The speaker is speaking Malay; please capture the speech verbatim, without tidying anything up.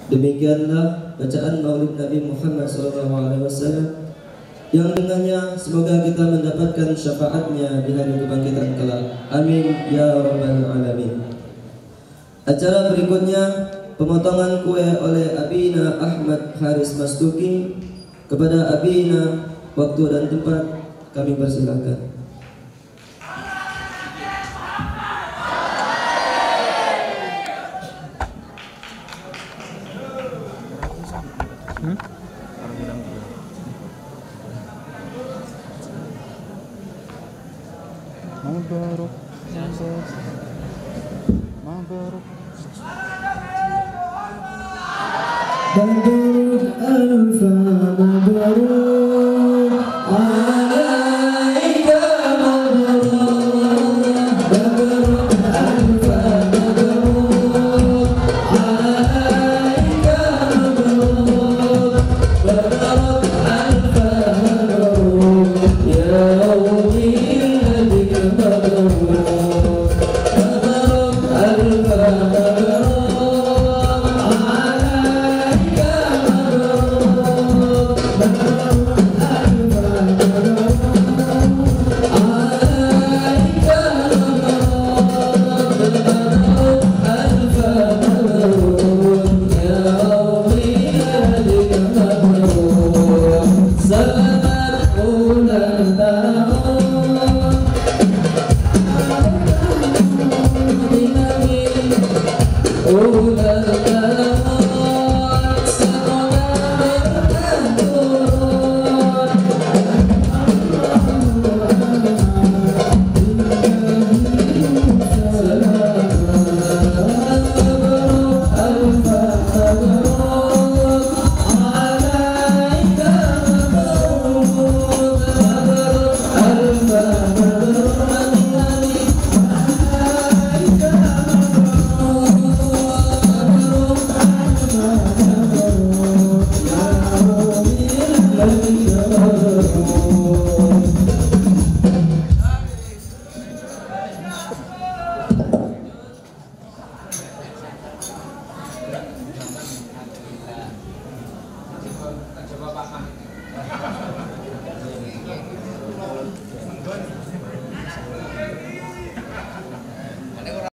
Demikianlah bacaan Maulid Nabi Muhammad shallallahu alaihi wasallam yang dengannya semoga kita mendapatkan syafaatnya di hari kebangkitan kelak. Amin ya rabbal alamin. Acara berikutnya pemotongan kue oleh Abina Ahmad Haris Mastuki. Kepada Abina, waktu dan tempat kami persilakan. Hmm? Mabaruk, mabaruk, mabaruk, alfa mabaruk.